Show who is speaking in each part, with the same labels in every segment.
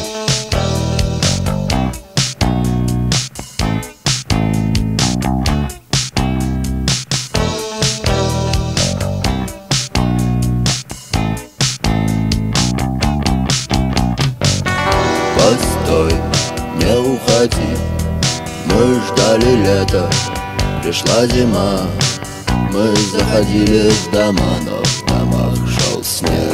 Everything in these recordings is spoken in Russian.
Speaker 1: Постой, не уходи, мы ждали лета, пришла зима. Мы заходили в дома, но в домах шел снег.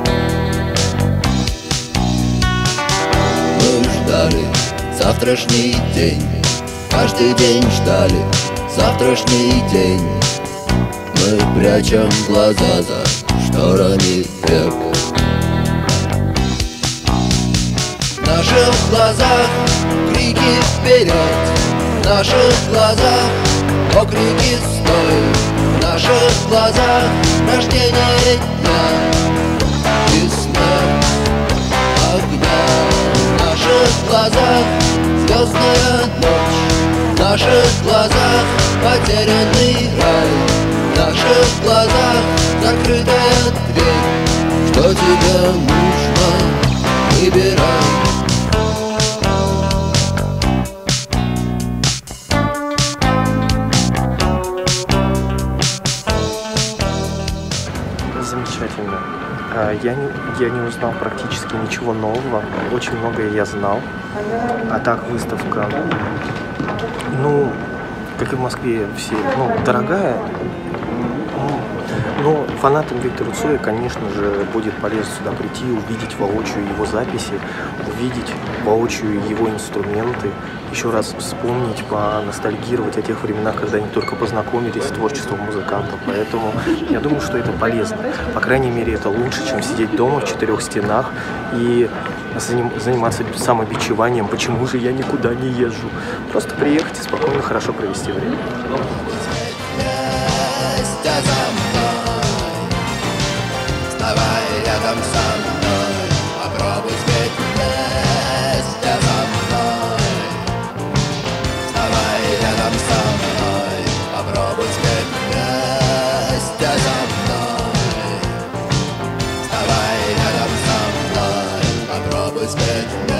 Speaker 1: Мы ждали завтрашний день, каждый день ждали завтрашний день. Мы прячем глаза за шторами век. В наших глазах крики вперед, в наших глазах окрики стой. В наших глазах рождение дня и смерть огня. В наших глазах звездная ночь, в наших глазах потерянный рай, в наших глазах закрытая дверь. Что тебе нужно, выбирай.
Speaker 2: Замечательно. Я не узнал практически ничего нового. Очень многое я знал. А так выставка, ну, как и в Москве, все, дорогая. Но фанатам Виктора Цоя, конечно же, будет полезно сюда прийти, увидеть воочию его записи, увидеть воочию его инструменты, еще раз вспомнить, поностальгировать о тех временах, когда они только познакомились с творчеством музыкантов. Поэтому я думаю, что это полезно. По крайней мере, это лучше, чем сидеть дома в четырех стенах и заниматься самобичеванием, почему же я никуда не езжу. Просто приехать и спокойно, хорошо провести время.
Speaker 1: Вставай рядом со мной, попробуй спеть вместе со мной. Вставай рядом со мной, попробуй спеть вместе со мной. Вставай рядом со мной, попробуй спеть вместе.